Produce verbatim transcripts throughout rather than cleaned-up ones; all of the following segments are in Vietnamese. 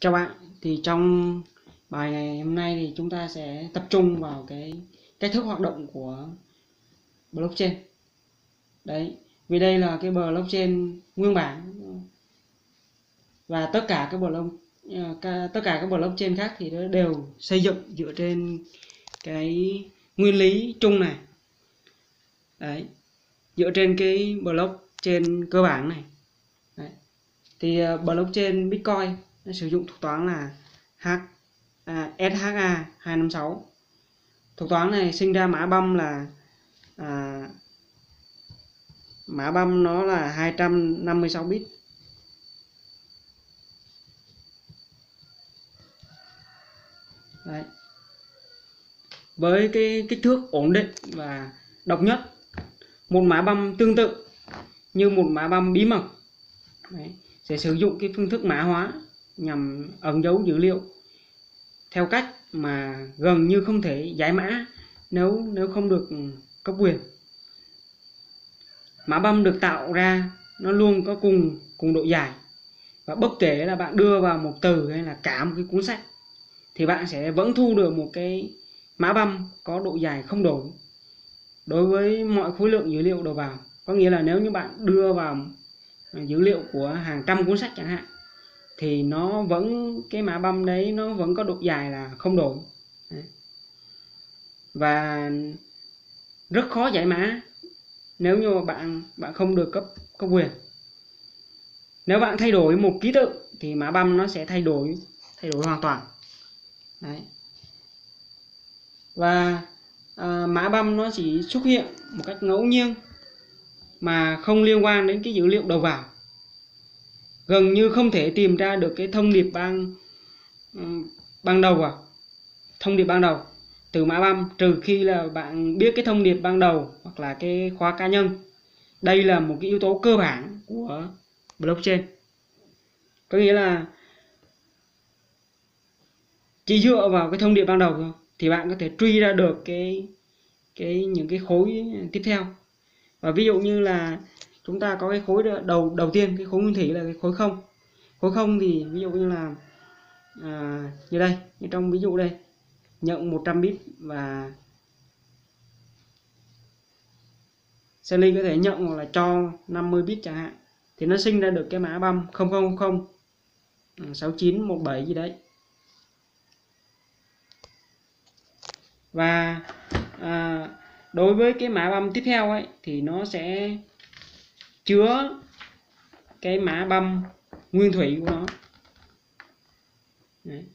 Chào bạn, thì trong bài ngày hôm nay thì chúng ta sẽ tập trung vào cái cách thức hoạt động của blockchain. Đấy, vì đây là cái blockchain nguyên bản và tất cả các block tất cả các blockchain khác thì nó đều xây dựng dựa trên cái nguyên lý chung này. Đấy, dựa trên cái blockchain cơ bản này. Đấy. Thì blockchain Bitcoin nó sử dụng thuật toán là H, à, ét hát a hai năm sáu. Thuật toán này sinh ra mã băm là à, mã băm nó là hai trăm năm mươi sáu bit. Đấy. Với cái kích thước ổn định và độc nhất, một mã băm tương tự như một mã băm bí mật. Đấy. Sẽ sử dụng cái phương thức mã hóa nhằm ẩn giấu dữ liệu theo cách mà gần như không thể giải mã nếu nếu không được cấp quyền. Mã băm được tạo ra nó luôn có cùng cùng độ dài, và bất kể là bạn đưa vào một từ hay là cả một cái cuốn sách thì bạn sẽ vẫn thu được một cái mã băm có độ dài không đổi đối với mọi khối lượng dữ liệu đầu vào. Có nghĩa là nếu như bạn đưa vào dữ liệu của hàng trăm cuốn sách chẳng hạn thì nó vẫn cái mã băm đấy nó vẫn có độ dài là không đổi. Đấy. Và rất khó giải mã nếu như bạn bạn không được cấp cấp quyền. Nếu bạn thay đổi một ký tự thì mã băm nó sẽ thay đổi thay đổi hoàn toàn. Đấy. Và à, mã băm nó chỉ xuất hiện một cách ngẫu nhiên mà không liên quan đến cái dữ liệu đầu vào. Gần như không thể tìm ra được cái thông điệp ban ban đầu à thông điệp ban đầu từ mã băm, trừ khi là bạn biết cái thông điệp ban đầu hoặc là cái khóa cá nhân. Đây là một cái yếu tố cơ bản của blockchain. Có nghĩa là chỉ dựa vào cái thông điệp ban đầu thôi thì bạn có thể truy ra được cái cái những cái khối tiếp theo. Và ví dụ như là chúng ta có cái khối đầu đầu tiên, cái khối nguyên thủy là cái khối không. Khối không thì ví dụ như là à, như đây, như trong ví dụ đây, nhận một trăm bit và Sally có thể nhận hoặc là cho năm mươi bit chẳng hạn, thì nó sinh ra được cái mã băm không không không sáu chín một bảy gì đấy. Và à, đối với cái mã băm tiếp theo ấy thì nó sẽ chứa cái mã băm nguyên thủy của nó. Đấy.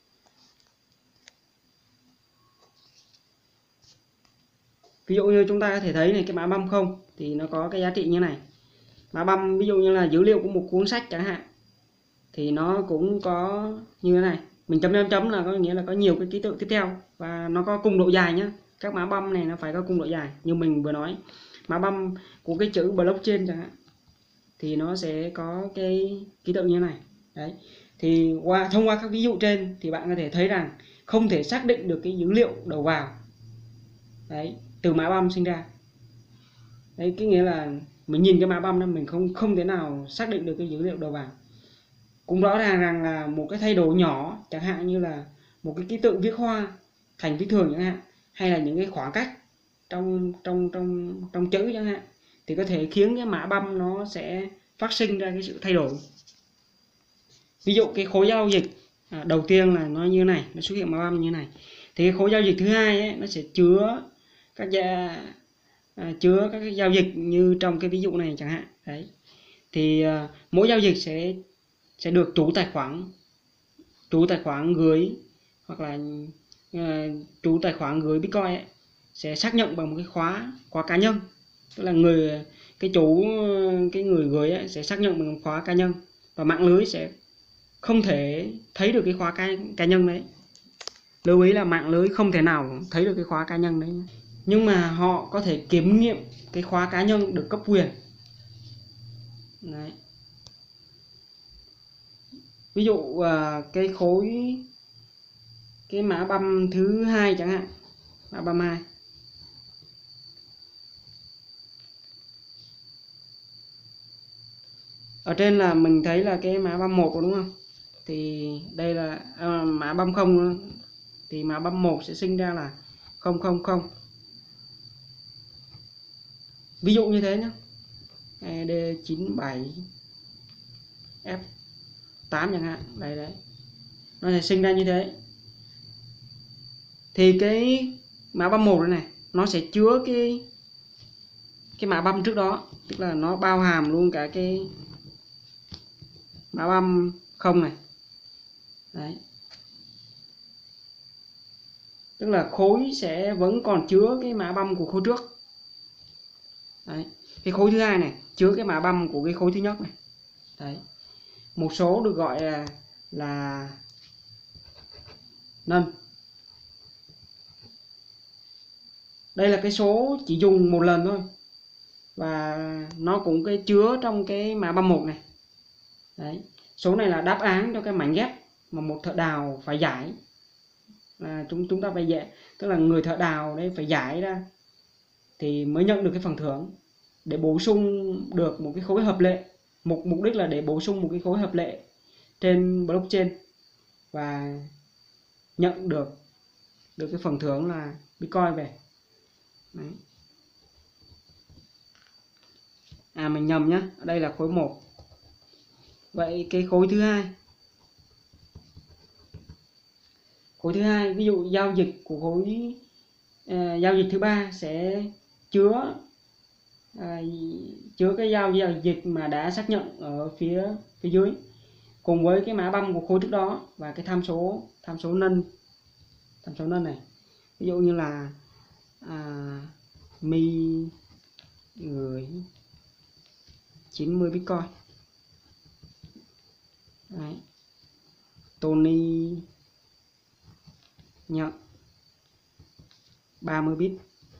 Ví dụ như chúng ta có thể thấy này, cái mã băm không thì nó có cái giá trị như này. Mã băm ví dụ như là dữ liệu của một cuốn sách chẳng hạn thì nó cũng có như thế này. Mình chấm chấm chấm là có nghĩa là có nhiều cái ký tự tiếp theo và nó có cùng độ dài nhé. Các mã băm này nó phải có cùng độ dài. Như mình vừa nói, mã băm của cái chữ blockchain chẳng hạn thì nó sẽ có cái ký tự như thế này. Đấy. Thì qua thông qua các ví dụ trên thì bạn có thể thấy rằng không thể xác định được cái dữ liệu đầu vào. Đấy, từ mã băm sinh ra. Đấy, cái nghĩa là mình nhìn cái mã băm đó mình không không thể nào xác định được cái dữ liệu đầu vào. Cũng rõ ràng rằng là một cái thay đổi nhỏ, chẳng hạn như là một cái ký tự viết hoa thành viết thường chẳng hạn, hay là những cái khoảng cách trong trong trong trong chữ chẳng hạn, thì có thể khiến cái mã băm nó sẽ phát sinh ra cái sự thay đổi. Ví dụ cái khối giao dịch à, đầu tiên là nó như này, nó xuất hiện mã băm như này, thì cái khối giao dịch thứ hai ấy, nó sẽ chứa các gia, à, chứa các cái giao dịch như trong cái ví dụ này chẳng hạn. Đấy, thì à, mỗi giao dịch sẽ sẽ được chủ tài khoản chủ tài khoản gửi hoặc là uh, chủ tài khoản gửi Bitcoin ấy, sẽ xác nhận bằng một cái khóa khóa cá nhân. Tức là người cái chủ cái người gửi ấy, sẽ xác nhận bằng một khóa cá nhân, và mạng lưới sẽ không thể thấy được cái khóa cá, cá nhân đấy. Lưu ý là mạng lưới không thể nào thấy được cái khóa cá nhân đấy, nhưng mà họ có thể kiểm nghiệm cái khóa cá nhân được cấp quyền. Đấy. Ví dụ uh, cái khối cái mã băm thứ hai chẳng hạn, mã băm hai, ở trên là mình thấy là cái mã băm một đúng không, thì đây là à, mã băm không thì mã băm một sẽ sinh ra là không không không. Ví dụ như thế nhé, e đê chín bảy ép tám chẳng hạn, đây đấy, nó sẽ sinh ra như thế. Thì cái mã băm một này, này nó sẽ chứa cái cái mã băm trước đó, tức là nó bao hàm luôn cả cái mã băm không này. Đấy. Tức là khối sẽ vẫn còn chứa cái mã băm của khối trước. Đấy. Cái khối thứ hai này chứa cái mã băm của cái khối thứ nhất này. Đấy. Một số được gọi là là nâng. Đây là cái số chỉ dùng một lần thôi, và nó cũng cái chứa trong cái mã băm một này. Đấy. Số này là đáp án cho cái mảnh ghép mà một thợ đào phải giải. Là chúng chúng ta phải giải, tức là người thợ đào đấy phải giải ra thì mới nhận được cái phần thưởng, để bổ sung được một cái khối hợp lệ. Mục mục đích là để bổ sung một cái khối hợp lệ trên blockchain và nhận được được cái phần thưởng là Bitcoin về. Đấy. À mình nhầm nhá, ở đây là khối một. Vậy cái khối thứ hai, khối thứ hai ví dụ giao dịch của khối uh, giao dịch thứ ba sẽ chứa uh, chứa cái giao dịch mà đã xác nhận ở phía phía dưới, cùng với cái mã băm của khối trước đó và cái tham số tham số nâng tham số nâng này. Ví dụ như là à, mi gửi chín mươi Bitcoin. Đấy. Tony nhận ba mươi bit.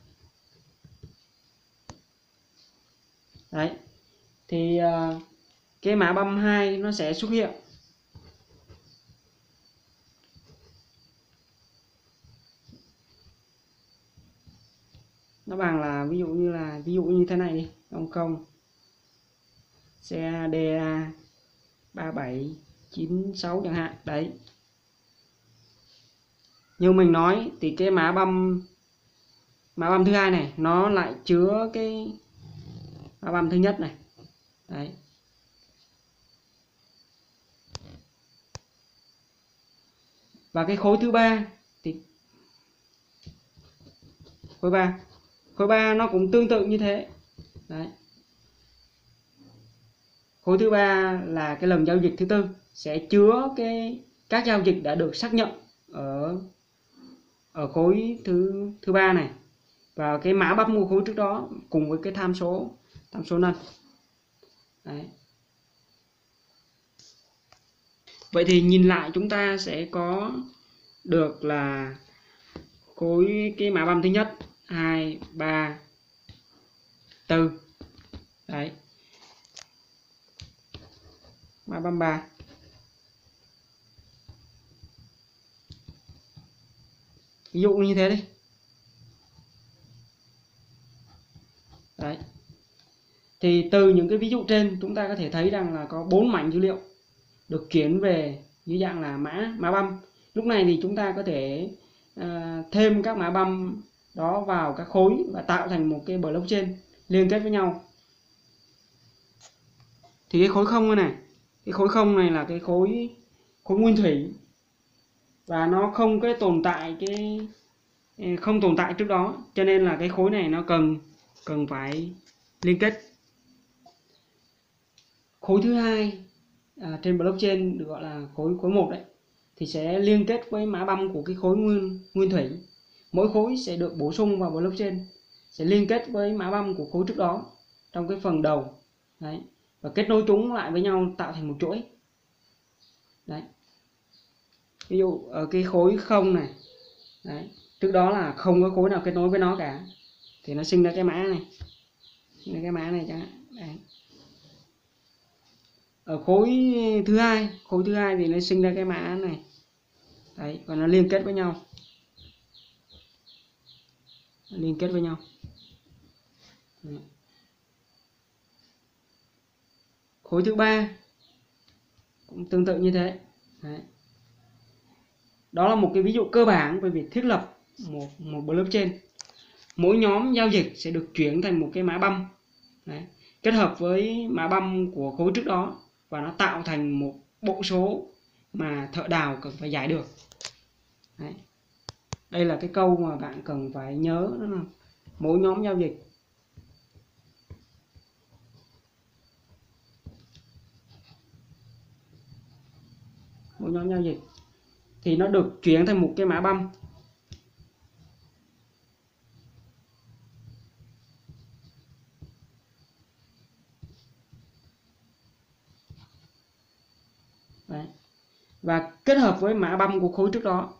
Đấy. Thì uh, cái mã băm hai nó sẽ xuất hiện. Nó bằng là ví dụ như là ví dụ như thế này đi, không không xê đê a ba bảy chín sáu chẳng hạn. Đấy. Như mình nói thì cái mã băm mã băm thứ hai này nó lại chứa cái mã băm thứ nhất này. Đấy. Và cái khối thứ ba thì khối ba khối ba nó cũng tương tự như thế. Đấy. Khối thứ ba là cái lần giao dịch thứ tư, sẽ chứa cái các giao dịch đã được xác nhận ở ở khối thứ thứ ba này, và cái mã băm của khối trước đó cùng với cái tham số tham số nâng. Đấy. Vậy thì nhìn lại chúng ta sẽ có được là khối cái mã băm thứ nhất, hai, ba, tư. Đấy. Mã băm ba. Ví dụ như thế đi. Đấy. Thì từ những cái ví dụ trên chúng ta có thể thấy rằng là có bốn mảnh dữ liệu được chuyển về dưới dạng là mã mã băm. Lúc này thì chúng ta có thể uh, thêm các mã băm đó vào các khối và tạo thành một cái blockchain liên kết với nhau. Thì cái khối không này, cái khối không này là cái khối khối nguyên thủy, và nó không cái tồn tại cái không tồn tại trước đó, cho nên là cái khối này nó cần cần phải liên kết. Khối thứ hai à, trên blockchain được gọi là khối khối một đấy, thì sẽ liên kết với mã băm của cái khối nguyên nguyên thủy. Mỗi khối sẽ được bổ sung vào blockchain, sẽ liên kết với mã băm của khối trước đó trong cái phần đầu. Đấy. Và kết nối chúng lại với nhau tạo thành một chuỗi. Đấy. Ví dụ ở cái khối không này, đấy, trước đó là không có khối nào kết nối với nó cả, thì nó sinh ra cái mã này, sinh ra cái mã này chẳng hạn. Đấy. Ở khối thứ hai, khối thứ hai thì nó sinh ra cái mã này. Đấy, và nó liên kết với nhau, liên kết với nhau. Đấy. Khối thứ ba cũng tương tự như thế. Đấy. Đó là một cái ví dụ cơ bản về việc thiết lập một một blockchain. Mỗi nhóm giao dịch sẽ được chuyển thành một cái mã băm. Đấy. Kết hợp với mã băm của khối trước đó và nó tạo thành một bộ số mà thợ đào cần phải giải được. Đấy. Đây là cái câu mà bạn cần phải nhớ, đó là mỗi nhóm giao dịch mỗi nhóm giao dịch thì nó được chuyển thành một cái mã băm. Đấy. Và kết hợp với mã băm của khối trước đó.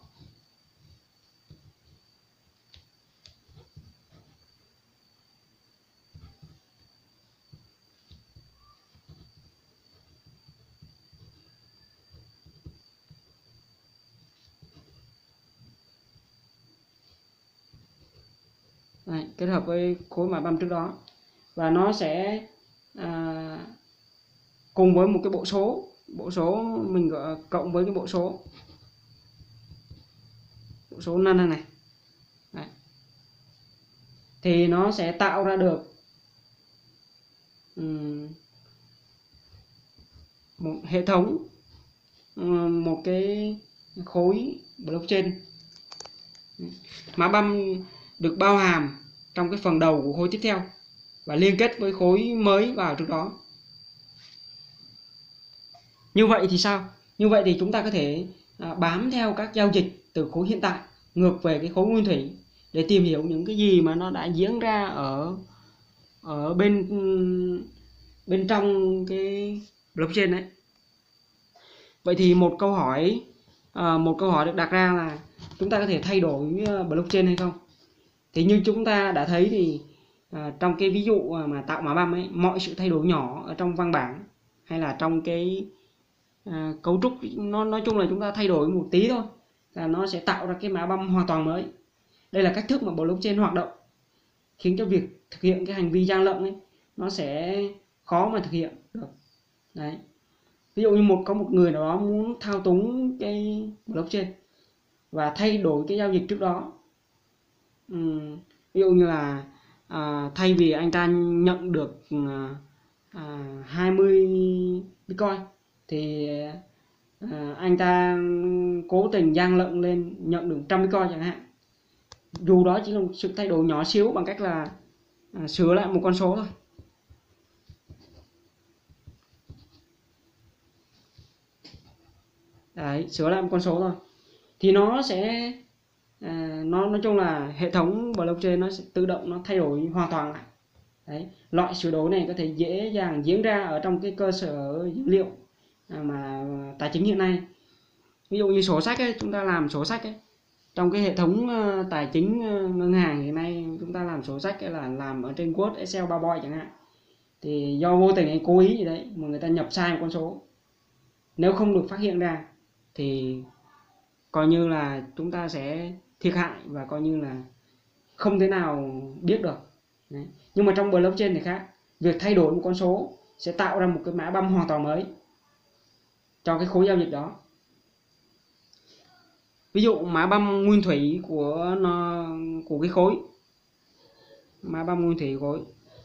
Đấy, kết hợp với khối mã băm trước đó và nó sẽ à, cùng với một cái bộ số bộ số mình gọi cộng với cái bộ số bộ số năm này này. Đấy. Thì nó sẽ tạo ra được um, một hệ thống, um, một cái khối blockchain. Mã băm được bao hàm trong cái phần đầu của khối tiếp theo và liên kết với khối mới vào trước đó. Như vậy thì sao? Như vậy thì chúng ta có thể à, bám theo các giao dịch từ khối hiện tại ngược về cái khối nguyên thủy để tìm hiểu những cái gì mà nó đã diễn ra ở ở bên bên trong cái blockchain đấy. Vậy thì một câu hỏi à, một câu hỏi được đặt ra là chúng ta có thể thay đổi blockchain hay không? Thì như chúng ta đã thấy thì à, trong cái ví dụ mà tạo mã băm ấy, mọi sự thay đổi nhỏ ở trong văn bản hay là trong cái à, cấu trúc, nó nói chung là chúng ta thay đổi một tí thôi là nó sẽ tạo ra cái mã băm hoàn toàn mới. Đây là cách thức mà blockchain hoạt động, khiến cho việc thực hiện cái hành vi gian lận ấy nó sẽ khó mà thực hiện được. Đấy. Ví dụ như một có một người nào đó muốn thao túng cái blockchain và thay đổi cái giao dịch trước đó. Uhm, ví dụ như là à, thay vì anh ta nhận được à, hai mươi Bitcoin thì à, anh ta cố tình gian lận lên nhận được một trăm Bitcoin chẳng hạn. Dù đó chỉ là một sự thay đổi nhỏ xíu bằng cách là à, sửa lại một con số thôi. Đấy, sửa lại một con số thôi thì nó sẽ à, nó nói chung là hệ thống blockchain nó sẽ tự động nó thay đổi hoàn toàn lại. Đấy, loại sửa đổi này có thể dễ dàng diễn ra ở trong cái cơ sở dữ liệu à, mà tài chính hiện nay. Ví dụ như sổ sách ấy, chúng ta làm sổ sách ấy, trong cái hệ thống uh, tài chính uh, ngân hàng hiện nay chúng ta làm sổ sách ấy là làm ở trên Word, Excel, PowerPoint chẳng hạn, thì do vô tình hay cố ý gì đấy mà người ta nhập sai một con số, nếu không được phát hiện ra thì coi như là chúng ta sẽ thiệt hại và coi như là không thể nào biết được. Đấy. Nhưng mà trong blockchain thì khác, việc thay đổi một con số sẽ tạo ra một cái mã băm hoàn toàn mới cho cái khối giao dịch đó. Ví dụ mã băm nguyên thủy của nó của cái khối mã băm nguyên thủy khối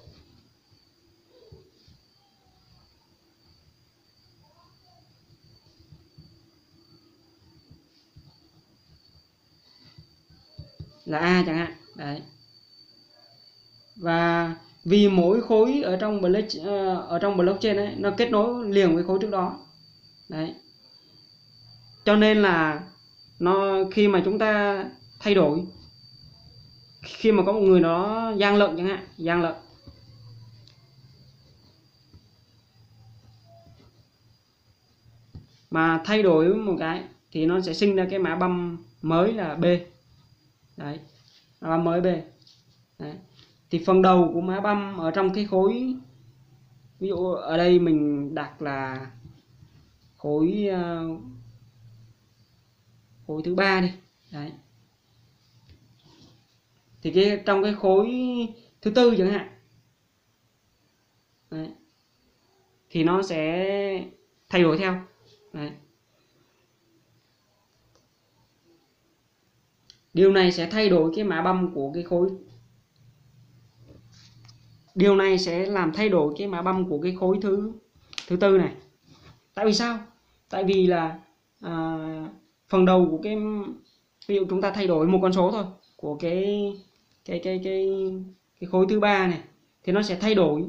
là A chẳng hạn. Đấy. Và vì mỗi khối ở trong blockchain, ở trong blockchain ấy, nó kết nối liền với khối trước đó. Đấy. Cho nên là nó khi mà chúng ta thay đổi, khi mà có một người đó gian lận chẳng hạn, gian lận mà thay đổi một cái thì nó sẽ sinh ra cái mã băm mới là B. Đấy, mã băm mới B. Đấy. Thì phần đầu của mã băm ở trong cái khối, ví dụ ở đây mình đặt là khối uh, khối thứ ba đi. Đấy. Thì cái trong cái khối thứ tư chẳng hạn. Đấy. Thì nó sẽ thay đổi theo. Đấy. Điều này sẽ thay đổi cái mã băm của cái khối Điều này sẽ làm thay đổi cái mã băm của cái khối thứ thứ tư này. Tại vì sao? Tại vì là à, phần đầu của cái, ví dụ chúng ta thay đổi một con số thôi của cái cái cái cái cái khối thứ ba này, thì nó sẽ thay đổi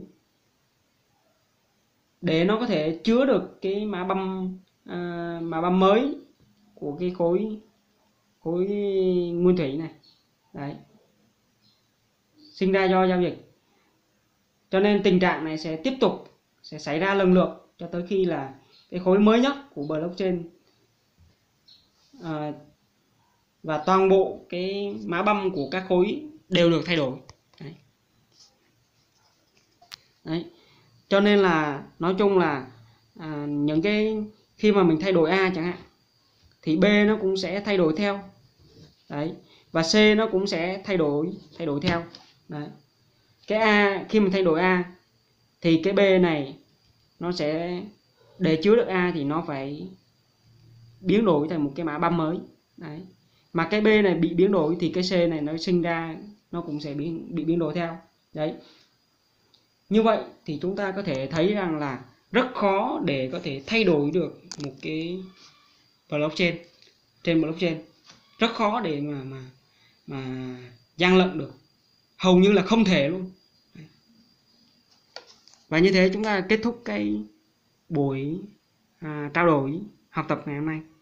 để nó có thể chứa được cái mã băm à, mã băm mới của cái khối khối nguyên thủy này. Đấy, sinh ra do giao dịch. Cho nên tình trạng này sẽ tiếp tục sẽ xảy ra lần lượt cho tới khi là cái khối mới nhất của blockchain à, và toàn bộ cái mã băm của các khối đều được thay đổi. Đấy. Đấy. Cho nên là nói chung là à, những cái khi mà mình thay đổi A chẳng hạn thì B nó cũng sẽ thay đổi theo. Đấy. Và C nó cũng sẽ thay đổi thay đổi theo. Đấy. Cái A, khi mình thay đổi A thì cái B này nó sẽ, để chứa được A thì nó phải biến đổi thành một cái mã băm mới. Đấy. Mà cái B này bị biến đổi thì cái C này nó sinh ra nó cũng sẽ bị, bị biến đổi theo. Đấy. Như vậy thì chúng ta có thể thấy rằng là rất khó để có thể thay đổi được một cái blockchain, trên blockchain rất khó để mà mà mà gian lận được, hầu như là không thể luôn. Và như thế chúng ta kết thúc cái buổi à, trao đổi học tập ngày hôm nay.